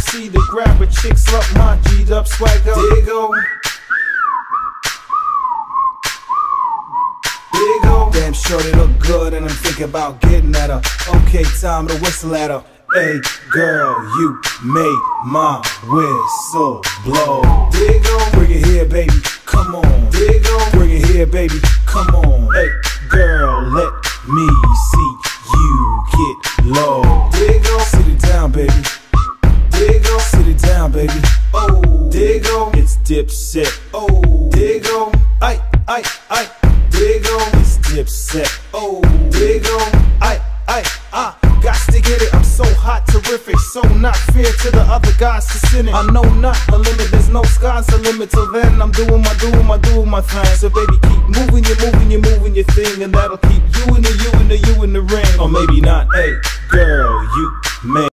see to grab a chick, slut my G'd up swagger. Diggo. Damn sure they look good and I'm thinking about getting at her. Okay, time to whistle at her. Hey girl, you made my whistle blow. Diggo, bring it here baby, come on. Diggo, bring it here baby, come on. Hey girl, let me see you get low. Diggo, sit it down baby. Diggo, sit it down baby. Oh, Diggo, it's Dipset. Oh, Diggo, I. Diggo, it's Dipset. Oh, Diggo, got to get it. I'm so hot, terrific, so not fair to the other guys to sin it. I know not the limit, there's no sky's the limit. Till then, I'm doing my thing. So baby, keep moving your thing, and that'll keep you in the ring. Or maybe not. Hey, girl, you made